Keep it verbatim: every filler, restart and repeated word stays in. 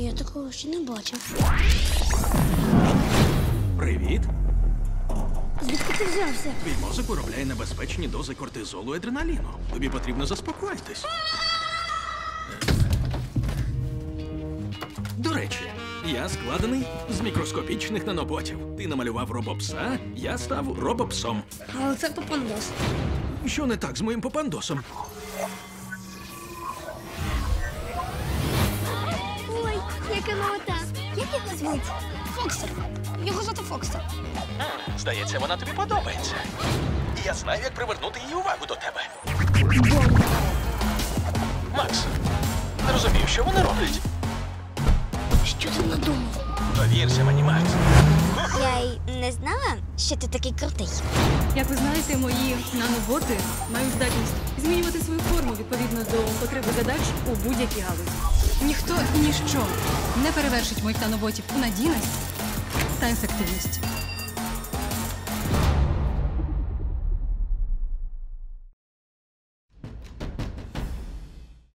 Я такого ще не бачив. Привіт. Звідки ти взявся? Твій мозок виробляє небезпечні дози кортизолу і адреналіну. Тобі потрібно заспокоїтись. До речі, я складений з мікроскопічних наноботів. Ти намалював робопса, я став робопсом. Але це попандос. Що не так з моїм попандосом? Ой, яка молота. Як його звуть? Фокстер. Його звати Фокстер. Здається, вона тобі подобається. І я знаю, як привернути її увагу до тебе. Макс, не розумію, що вони роблять. Що ти надумав? Довірся мені, Макс. Я й не знала, що ти такий крутий. Як ви знаєте, мої наноботи мають здатність змінювати свою форму відповідно до потреби задач у будь-якій галузі. Ніхто і ніщо не перевершить моїх наноботів у надійність та ефективність.